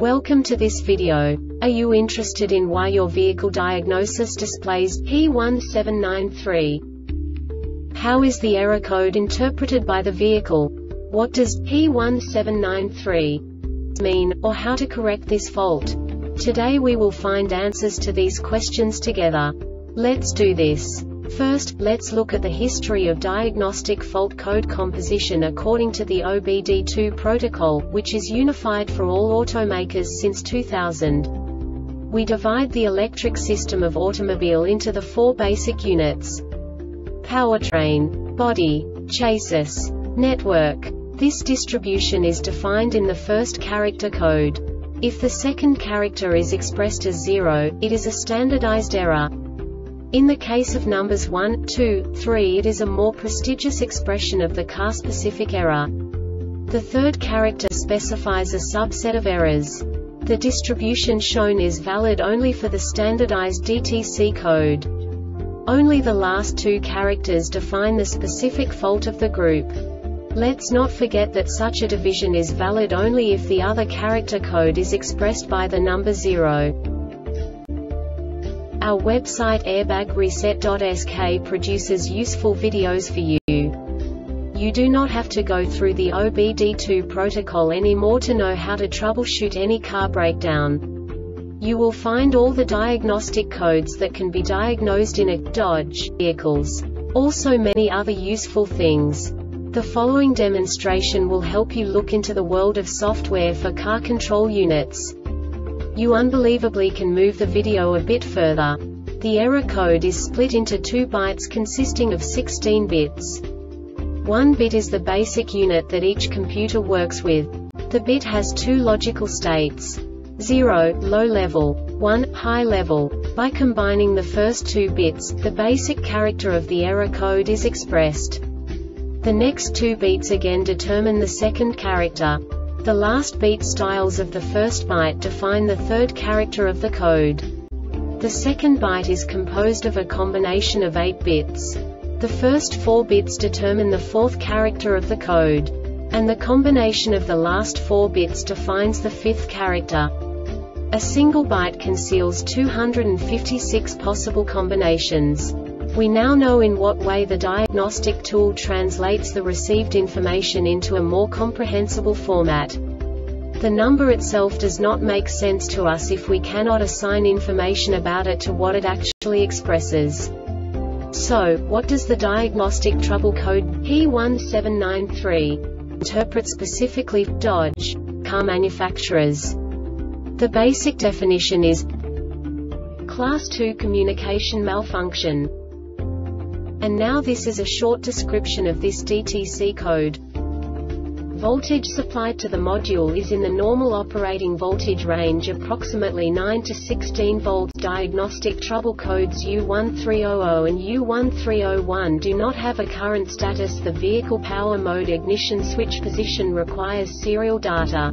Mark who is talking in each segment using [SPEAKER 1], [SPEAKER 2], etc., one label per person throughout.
[SPEAKER 1] Welcome to this video. Are you interested in why your vehicle diagnosis displays P1793? How is the error code interpreted by the vehicle? What does P1793 mean, or how to correct this fault? Today we will find answers to these questions together. Let's do this. First, let's look at the history of diagnostic fault code composition according to the OBD2 protocol, which is unified for all automakers since 2000. We divide the electric system of automobile into the four basic units: powertrain, body, chassis, network. This distribution is defined in the first character code. If the second character is expressed as 0, it is a standardized error. In the case of numbers 1, 2, 3, it is a more prestigious expression of the car-specific error. The third character specifies a subset of errors. The distribution shown is valid only for the standardized DTC code. Only the last two characters define the specific fault of the group. Let's not forget that such a division is valid only if the other character code is expressed by the number 0. Our website airbagreset.sk produces useful videos for you. You do not have to go through the OBD2 protocol anymore to know how to troubleshoot any car breakdown. You will find all the diagnostic codes that can be diagnosed in a Dodge vehicles. Also many other useful things. The following demonstration will help you look into the world of software for car control units. You unbelievably can move the video a bit further. The error code is split into 2 bytes consisting of 16 bits. 1 bit is the basic unit that each computer works with. The bit has 2 logical states: 0, low level, 1, high level. By combining the first 2 bits, the basic character of the error code is expressed. The next 2 beats again determine the second character. The last beat styles of the first byte define the third character of the code. The second byte is composed of a combination of 8 bits. The first 4 bits determine the fourth character of the code. And the combination of the last 4 bits defines the fifth character. A single byte conceals 256 possible combinations. We now know in what way the diagnostic tool translates the received information into a more comprehensible format. The number itself does not make sense to us if we cannot assign information about it to what it actually expresses. So, what does the diagnostic trouble code P1793 interpret specifically for Dodge car manufacturers? The basic definition is Class 2 communication malfunction. And now this is a short description of this DTC code. Voltage supplied to the module is in the normal operating voltage range approximately 9 to 16 volts. Diagnostic trouble codes U1300 and U1301 do not have a current status. The vehicle power mode ignition switch position requires serial data.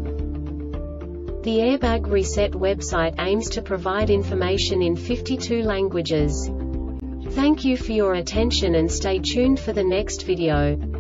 [SPEAKER 1] The Airbag Reset website aims to provide information in 52 languages. Thank you for your attention and stay tuned for the next video.